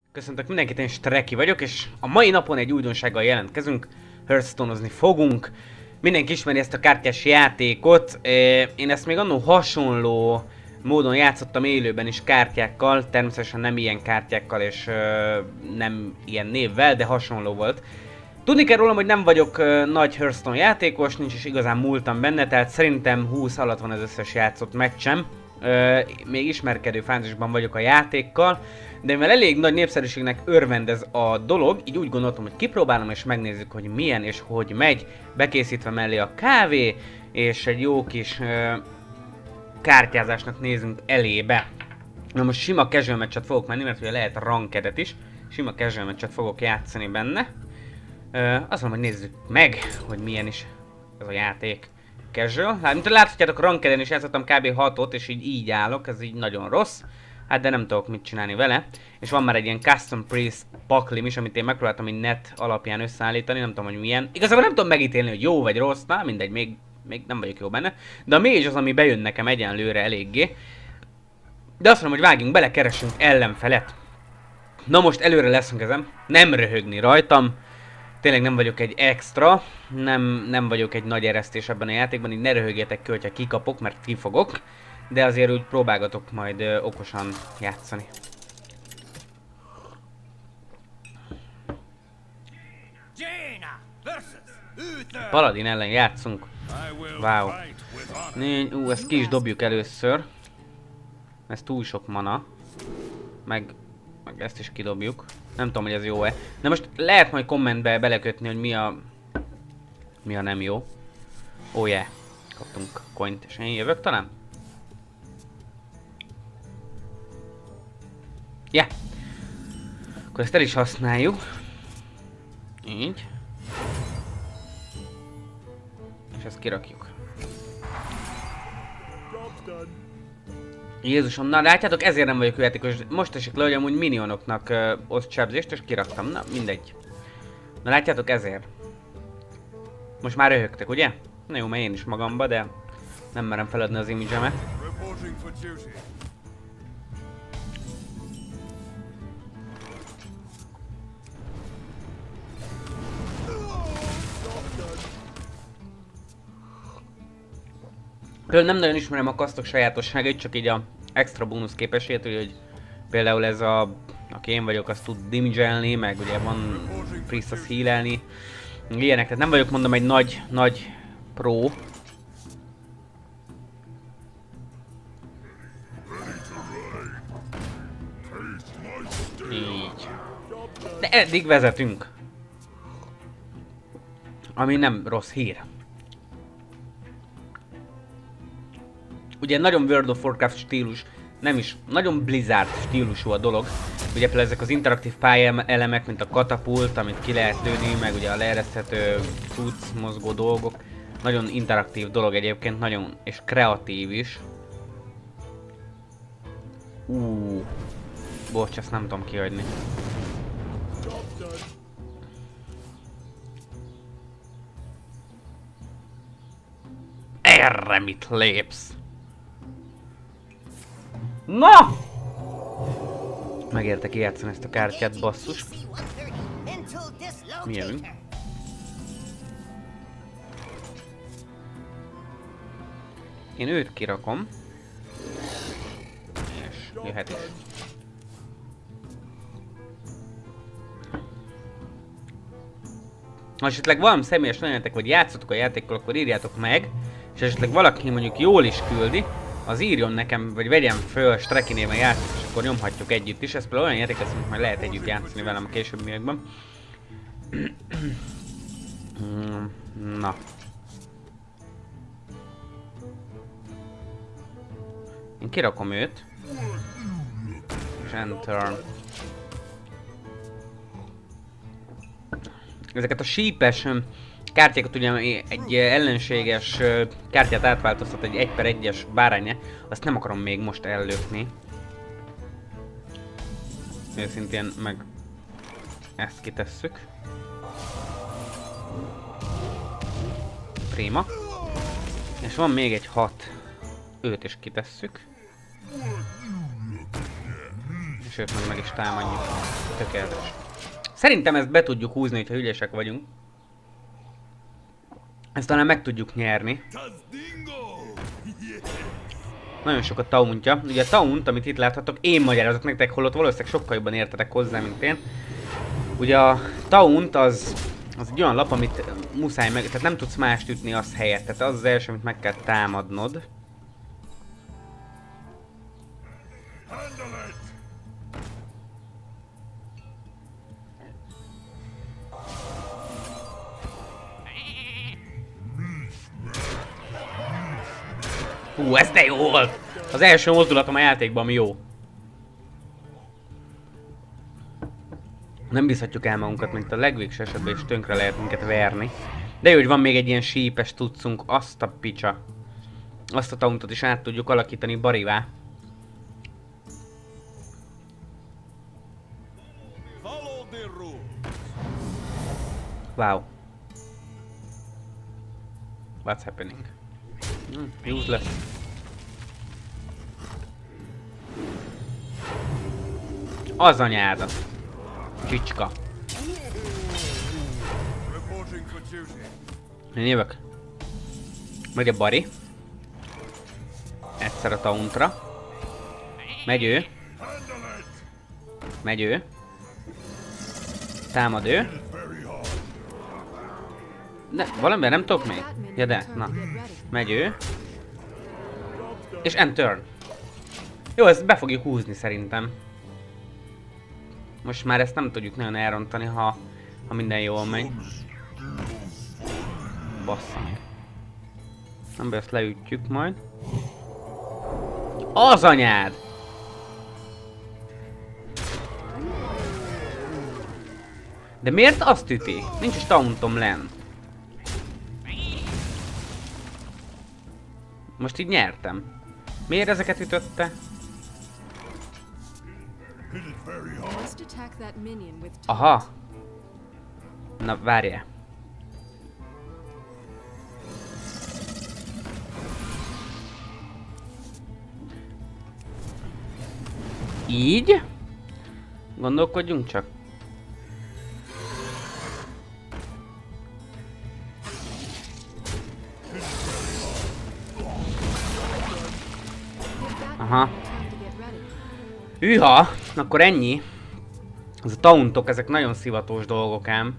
Köszöntök mindenkit, én Streki vagyok, és a mai napon egy újdonsággal jelentkezünk. Hearthstone-ozni fogunk. Mindenki ismeri ezt a kártyás játékot. Én ezt még annó hasonló módon játszottam élőben is kártyákkal. Természetesen nem ilyen kártyákkal és nem ilyen névvel, de hasonló volt. Tudni kell rólam, hogy nem vagyok nagy Hearthstone játékos, nincs is igazán múltam benne, tehát szerintem 20 alatt van az összes játszott meccsem. Még ismerkedő fázisban vagyok a játékkal, de mivel elég nagy népszerűségnek örvendez a dolog, így úgy gondoltam, hogy kipróbálom és megnézzük, hogy milyen és hogy megy, bekészítve mellé a kávé, és egy jó kis kártyázásnak nézünk elébe. Na most sima casual meccset fogok menni, mert ugye lehet rankedet is, sima casual meccset fogok játszani benne. Azt mondom, hogy nézzük meg, hogy milyen is ez a játék. Casual. Hát, mint láthatjátok, rankeden is játszottam kb. 6-ot, és így állok, ez így nagyon rossz. Hát de nem tudok mit csinálni vele. És van már egy ilyen custom priest paklim is, amit én megpróbáltam így net alapján összeállítani, nem tudom, hogy milyen. Igazából nem tudom megítélni, hogy jó vagy rossz, na mindegy, még nem vagyok jó benne. De a mage az, ami bejön nekem egyenlőre eléggé. De azt mondom, hogy vágjunk bele, keresünk ellenfelet. Na most előre leszünk ezen, nem röhögni rajtam. Tényleg nem vagyok egy extra, nem vagyok egy nagy eresztés ebben a játékban, így ne röhögjetek ki, hogyha kikapok, mert kifogok. De azért úgy próbálgatok majd okosan játszani. Paladin ellen játszunk. Wow. Ezt ki is dobjuk először. Ez túl sok mana. Meg ezt is kidobjuk. Nem tudom, hogy ez jó-e. De most lehet majd kommentbe belekötni, hogy mi a nem jó. Oh yeah. Kaptunk coint, és én jövök talán? Ja. Yeah. Akkor ezt el is használjuk. Így. És ezt kirakjuk. Jézusom, na látjátok, ezért nem vagyok játékos. Most esik le, hogy amúgy minionoknak oszt sebzést, és kiraktam. Na, mindegy. Na látjátok, ezért. Most már röhögtek, ugye? Na jó, mert én is magamba, de nem merem feladni az image-emet. Például nem nagyon ismerem a kasztok sajátosságait, csak így a extra bónusz képességét, hogy például ez aki én vagyok, az tud damage-elni, meg ugye van priest az heal-elni, ilyenek, tehát nem vagyok, mondom, egy nagy pro. Így. De eddig vezetünk. Ami nem rossz hír. Ugye nagyon World of Warcraft stílus, nem is, nagyon Blizzard stílusú a dolog. Ugye például ezek az interaktív pályaelemek, mint a katapult, amit ki lehet lőni, meg ugye a leereszthető cucc, mozgó dolgok. Nagyon interaktív dolog egyébként, nagyon, és kreatív is. Bocs, ezt nem tudom kihagyni. Erre mit lépsz? Na! Megérte kijátszani ezt a kártyát, basszus. Mi jövünk? Én őt kirakom. És jöhet is. Ha esetleg valami személyes lennetek, vagy játszotok a játékkal, akkor írjátok meg. És esetleg valaki mondjuk jól is küldi, az írjon nekem, vagy vegyem föl Streki néven játszani, és akkor nyomhatjuk együtt is. Ez például olyan játék lesz, amit majd lehet együtt játszani velem a későbbiekben. Na. Én kirakom őt. És enter. Ezeket a sípes kártyákat, ugye egy ellenséges kártyát átváltoztat egy 1/1-es bárányra, azt nem akarom még most ellökni. Őszintén meg ezt kitesszük. Prima. És van még egy 6. Őt is kitesszük. És elsőt meg is támadjuk. Tökéletes. Szerintem ezt be tudjuk húzni, hogyha ügyesek vagyunk. Ezt talán meg tudjuk nyerni. Nagyon sok a tauntja. Ugye a taunt, amit itt láthatok, én magyarázok nektek, holott valószínűleg sokkal jobban értetek hozzá, mint én. Ugye a taunt az egy olyan lap, amit muszáj meg... Tehát nem tudsz mást ütni az helyett. Tehát az az első, amit meg kell támadnod. Hú, ez de jó volt! Az első mozdulatom a játékban, ami jó. Nem bízhatjuk el magunkat, mint a legvégső esetben is tönkre lehet minket verni. De jó, hogy van még egy ilyen sípes tucunk, azt a picsa. Azt a tauntot is át tudjuk alakítani barivá. Wow. What's happening? Useless. Az anyádat. Csicska. Én jövök. Megy a bari. Egyszer a tauntra. Megy ő. Megy ő. Támad ő. De valamivel nem tudok még? Ja de, na. Megy ő. És end turn. Jó, ezt be fogjuk húzni szerintem. Most már ezt nem tudjuk nagyon elrontani, ha minden jól megy. Bassza meg. Nem, ezt leütjük majd. Az anyád! De miért azt üti? Nincs is tauntom lenn. Most így nyertem. Miért ezeket ütötte? Aha. Na, várjál. Így? Gondolkodjunk csak. Aha. Hűha, akkor ennyi. Az a tauntok, ezek nagyon szivatós dolgok ám.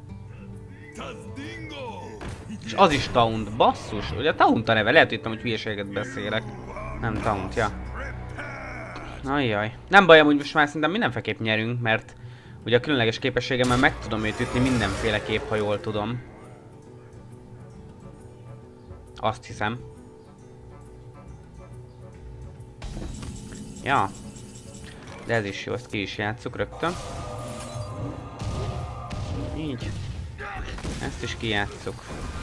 És az is taunt, basszus. Ugye a taunt a neve, lehet hittem, hogy hülyeséget beszélek. Nem taunt, ja. Ajjaj. Nem baj, hogy most már szerintem mindenféleképp nyerünk, mert ugye a különleges képességemmel meg tudom őt ütni mindenféleképp, ha jól tudom. Azt hiszem. Ja. De ez is jó, ezt ki is játsszuk rögtön. Így. Ezt is kijátsszuk.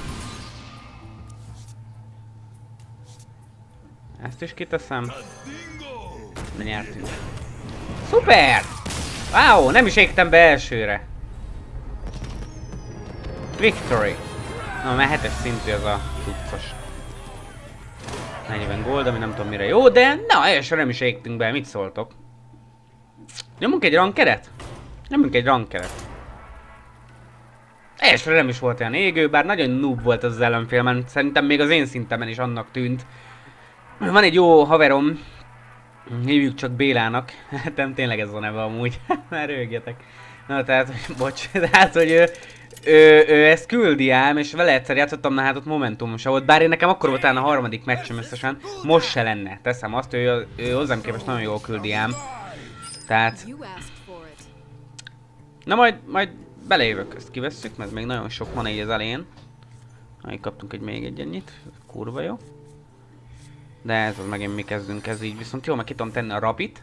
Ezt is kiteszem. De nyertünk. Szuper! Wow, nem is égtem be elsőre. Victory. Na, már 7-es szintű az a cuccos. 40 gold, ami nem tudom mire jó, de na, elsőre nem is égtünk be, mit szóltok? Nyomunk egy rankeret? Nyomunk egy rankeret. Elsőre nem is volt olyan égő, bár nagyon noob volt az ellenfélmen, szerintem még az én szintemen is annak tűnt. Van egy jó haverom, hívjuk csak Bélának, hát nem tényleg ez a neve amúgy, már rögjetek. Na tehát, bocs, tehát, hogy ő ezt küldi ám, és vele egyszer játszottam, na hát ott momentumom se volt, bár én nekem akkor volt a harmadik meccsem összesen, most se lenne, teszem azt, ő hozzám képest nagyon jól küldi ám. Tehát... Na majd belejövök, ezt kivesszük, mert még nagyon sok van így az elején. Így kaptunk még egy ennyit, kurva jó. De ez az megint mi kezdünk, ez így viszont jó, meg ki tudom tenni a rapit.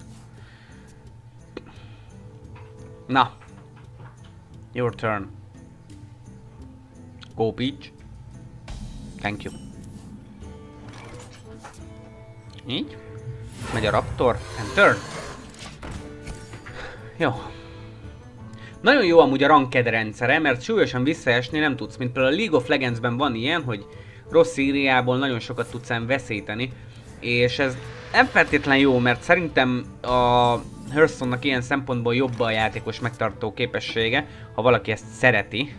Na. Your turn. Go Peach. Thank you. Így. Megy a Raptor. And turn. Jó. Nagyon jó amúgy a ranked rendszere, mert súlyosan visszaesni nem tudsz. Mint például a League of Legends-ben van ilyen, hogy rossz szériából nagyon sokat tudsz veszíteni. És ez nem feltétlen jó, mert szerintem a Hearthstone-nak ilyen szempontból jobb a játékos megtartó képessége, ha valaki ezt szereti.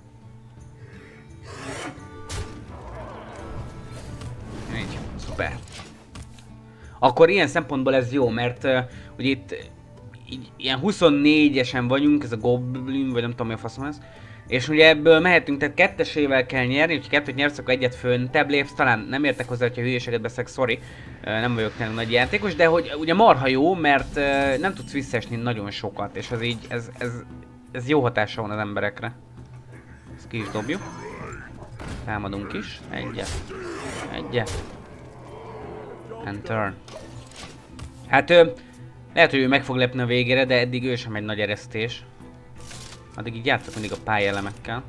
Így, szuper. Akkor ilyen szempontból ez jó, mert ugye itt ilyen 24-esen vagyunk, ez a Goblin, vagy nem tudom mi a faszom ez. És ugye ebből mehetünk, tehát kettesével kell nyerni, hogyha kettőt nyersz, akkor egyet föntebb lépsz, talán nem értek hozzá, hogyha hülyeséget beszélek, sorry, nem vagyok tényleg nagy játékos, de hogy ugye marha jó, mert nem tudsz visszaesni nagyon sokat, és ez így, ez jó hatása van az emberekre. Ezt ki is dobjuk. Támadunk is, egyet. And turn. Hát lehet, hogy ő meg fog lepni a végére, de eddig ő sem egy nagy eresztés. Addig így játszok mindig a pályelemekkel.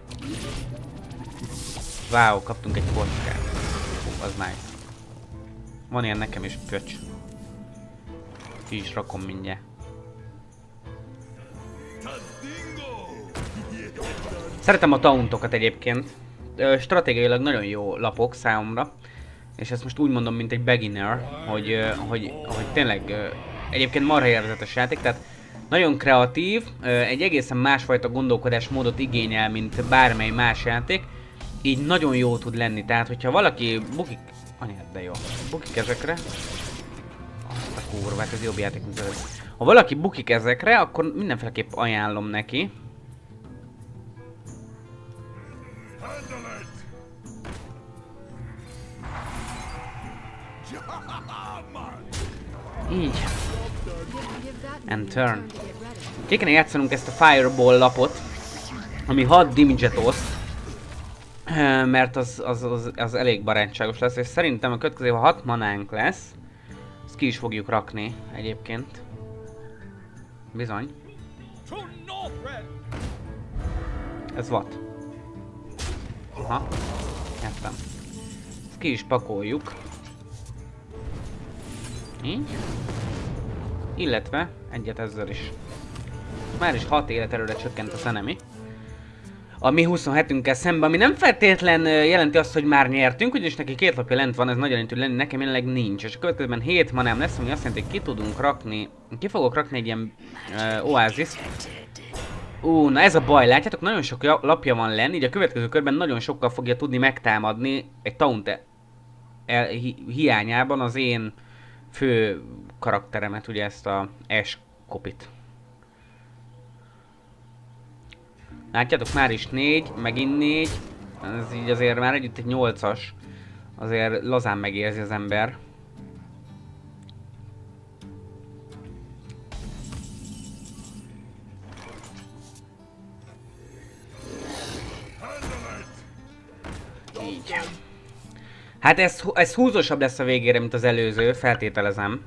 Wow, kaptunk egy kockát. Az nice. Van ilyen nekem is, pöcs. Ki is rakom mindjárt. Szeretem a tauntokat egyébként. Stratégiailag nagyon jó lapok számomra. És ezt most úgy mondom, mint egy beginner, hogy tényleg egyébként marha élvezetes játék, tehát nagyon kreatív, egy egészen másfajta gondolkodásmódot igényel, mint bármely más játék, így nagyon jó tud lenni, tehát hogyha valaki bukik... Anyád, de jó. Bukik ezekre... Azt a kurvát, ez jobb játék, mint az. Ha valaki bukik ezekre, akkor mindenféleképp ajánlom neki. Így. And turn. Ki kéne játszanunk ezt a Fireball lapot, ami 6 damage-et oszt, mert az elég barátságos lesz, és szerintem a következő, ha 6 manánk lesz, azt ki is fogjuk rakni egyébként. Bizony. Ez what? Aha. Értem. Ezt ki is pakoljuk. Így. Illetve egyet ezzel is. Már is 6 életerőre csökkent az enemy. A mi 27-ünkkel szemben, ami nem feltétlen jelenti azt, hogy már nyertünk, ugyanis neki 2 lapja lent van, ez nagyon jelentő lenni, nekem jelenleg nincs. És a következőben 7 manám lesz, ami azt jelenti, hogy ki tudunk rakni, ki fogok rakni egy ilyen oázis. Na ez a baj, látjátok, nagyon sok lapja van lenni, így a következő körben nagyon sokkal fogja tudni megtámadni egy taunt hiányában az én fő karakteremet, ugye ezt a Ash kopit. Látjátok, már is 4, megint 4, ez így azért már együtt egy 8-as, azért lazán megérzi az ember. Így. Hát ez húzósabb lesz a végére, mint az előző, feltételezem.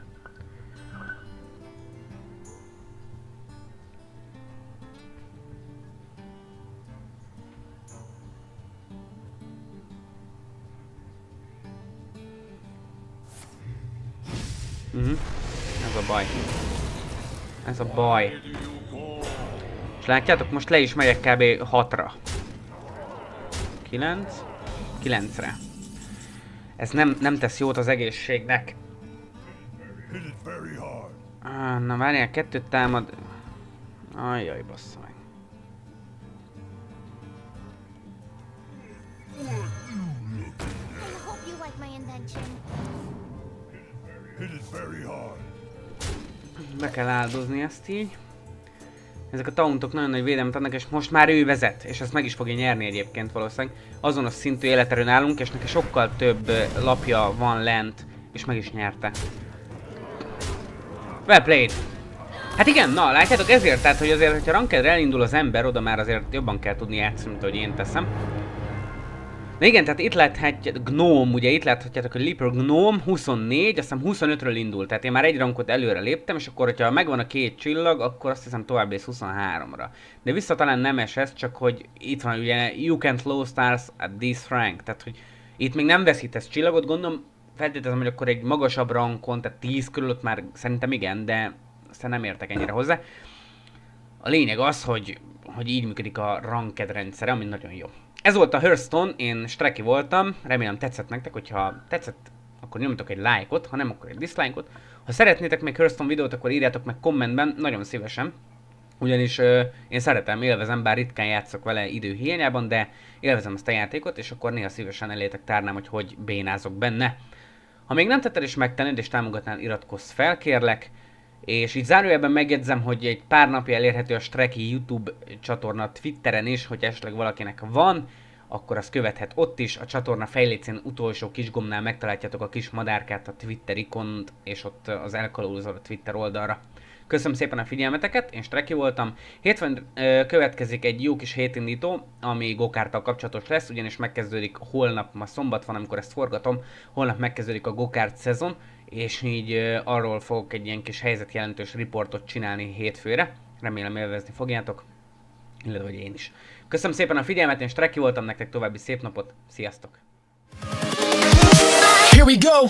Ez a baj. Ez a baj. És látjátok, most le is megyek kb. 6-ra. 9. 9-re. Ez nem tesz jót az egészségnek. Na várjál, 2 támad. Ajjaj, bassza meg. Be kell áldozni ezt így. Ezek a tauntok nagyon nagy védelmet adnak, és most már ő vezet, és ezt meg is fogja nyerni egyébként valószínűleg. Azonos szintű életerőn állunk, és neki sokkal több lapja van lent, és meg is nyerte. Well played! Hát igen, na látjátok, ezért, tehát hogy azért, hogyha rankedre elindul az ember, oda már azért jobban kell tudni játszani, mint ahogy én teszem. Na igen, tehát itt láthatjátok, Gnome, ugye itt láthatjátok, hogy Leaper Gnome 24, azt hiszem 25-ről indult, tehát én már egy rankot előre léptem, és akkor, hogyha megvan a 2 csillag, akkor azt hiszem tovább lész 23-ra. De vissza talán nem ez, csak hogy itt van ugye, you can't lose stars at this rank, tehát hogy itt még nem veszítesz csillagot, gondolom, feltételezem, hogy akkor egy magasabb rankon, tehát 10 körül ott már szerintem igen, de aztán nem értek ennyire hozzá. A lényeg az, hogy így működik a ranked rendszere, ami nagyon jó. Ez volt a Hearthstone, én Streki voltam, remélem tetszett nektek, hogyha tetszett, akkor nyomjatok egy lájkot, ha nem, akkor egy dislike-ot. Ha szeretnétek még Hearthstone videót, akkor írjátok meg kommentben, nagyon szívesen. Ugyanis én szeretem, élvezem, bár ritkán játszok vele idő hiányában, de élvezem ezt a játékot, és akkor néha szívesen elétek tárnám, hogy bénázok benne. Ha még nem tetted és megtennéd és támogatnál, iratkozz fel, kérlek. És így zárójelben megjegyzem, hogy egy pár napja elérhető a Streki YouTube csatorna Twitteren is, hogy esetleg valakinek van, akkor azt követhet ott is. A csatorna fejlécén utolsó kis gombnál megtaláljátok a kis madárkát, a Twitter ikont, és ott az elkalózol a Twitter oldalra. Köszönöm szépen a figyelmeteket, én Streki voltam. Hétfőn következik egy jó kis hétindító, ami gokárttal kapcsolatos lesz, ugyanis megkezdődik holnap, ma szombat van, amikor ezt forgatom, holnap megkezdődik a gokárt szezon, és így arról fogok egy ilyen kis helyzetjelentős riportot csinálni hétfőre. Remélem élvezni fogjátok, illetve hogy én is. Köszönöm szépen a figyelmet, én Streki voltam, nektek további szép napot, sziasztok! Here we go.